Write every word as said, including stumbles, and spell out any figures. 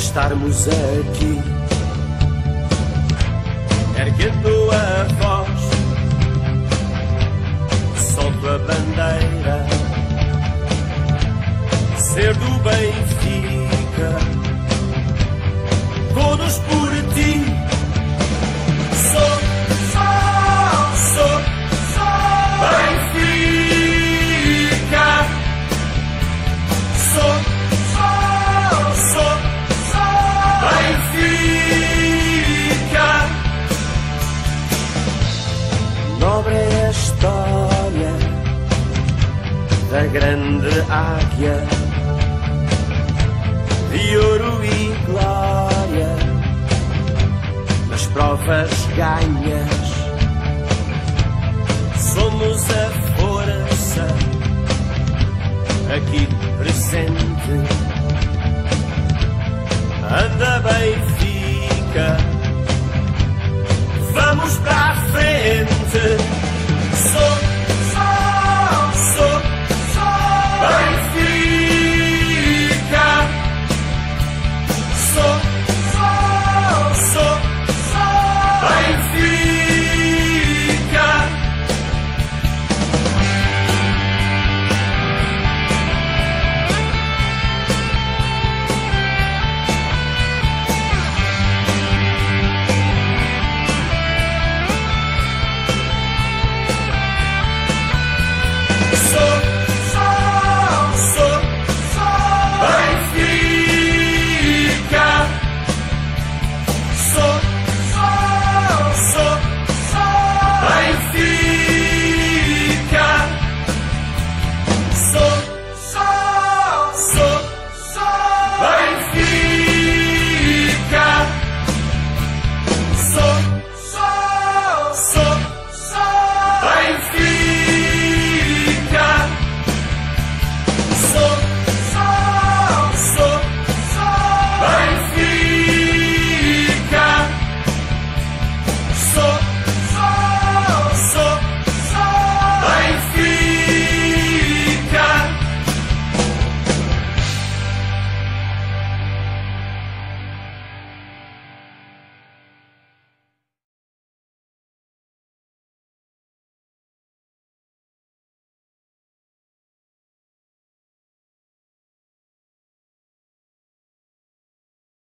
estarmos aqui, erguendo a voz, solto a bandeira, ser do Benfica, todos por ti. Sou, sou, sou, sou Benfica. Sou, sou, sou, sou Benfica. Nobre é a história da grande águia, de ouro e glória, nas provas ganhas. Somos a força aqui presente,